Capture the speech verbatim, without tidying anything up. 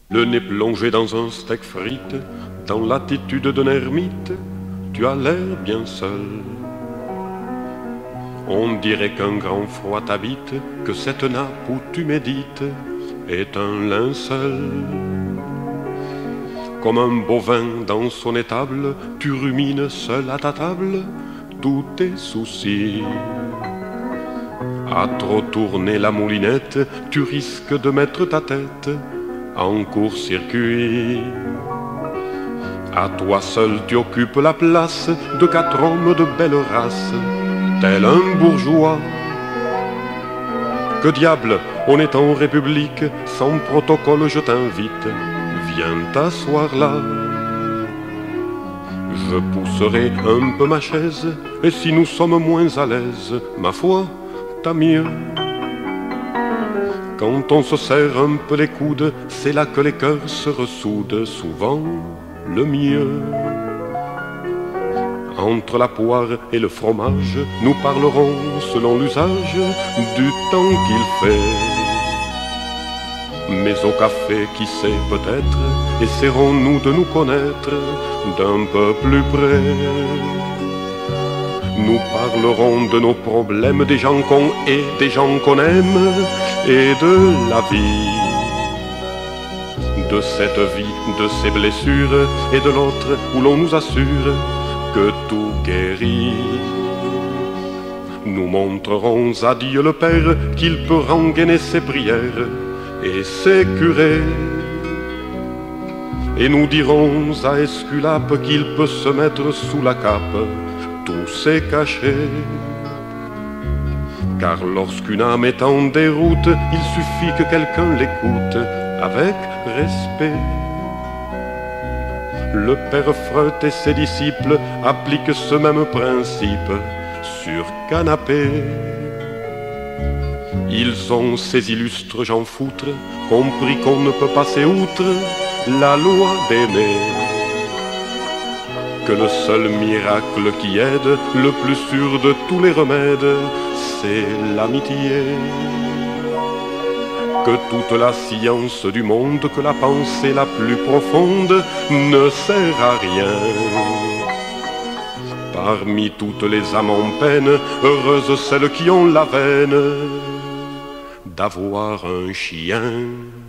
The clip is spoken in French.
Le nez plongé dans un steak frite, dans l'attitude d'un ermite, tu as l'air bien seul. On dirait qu'un grand froid t'habite, que cette nappe où tu médites est un linceul. Comme un bovin dans son étable, tu rumines seul à ta table tous tes soucis. À trop tourner la moulinette, tu risques de mettre ta tête en court-circuit. À toi seul tu occupes la place de quatre hommes de belle race, tel un bourgeois. Que diable, on est en République, sans protocole je t'invite, viens t'asseoir là. Je pousserai un peu ma chaise, et si nous sommes moins à l'aise, ma foi, tant mieux. Quand on se serre un peu les coudes, c'est là que les cœurs se ressoudent, souvent le mieux. Entre la poire et le fromage, nous parlerons selon l'usage du temps qu'il fait. Mais au café, qui sait peut-être, essaierons-nous de nous connaître d'un peu plus près. Nous parlerons de nos problèmes, des gens qu'on hait, des gens qu'on aime, et de la vie. De cette vie, de ses blessures, et de l'autre où l'on nous assure que tout guérit. Nous montrerons à Dieu le Père qu'il peut rengainer ses prières et ses curés. Et nous dirons à Esculape qu'il peut se mettre sous la cape tous ses cachets. Car lorsqu'une âme est en déroute, il suffit que quelqu'un l'écoute avec respect. Le père Freud et ses disciples appliquent ce même principe sur canapé. Ils ont, ces illustres gens foutres, compris qu'on ne peut passer outre la loi d'aimer. Que le seul miracle qui aide, le plus sûr de tous les remèdes, c'est l'amitié. Que toute la science du monde, que la pensée la plus profonde ne sert à rien. Parmi toutes les âmes en peine, heureuses celles qui ont la veine d'avoir un chien.